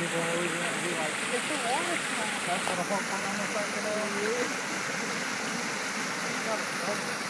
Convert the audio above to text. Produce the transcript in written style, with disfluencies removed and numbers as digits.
people in Louisiana be like, it's a waterfall. That's what a whole point on the side of the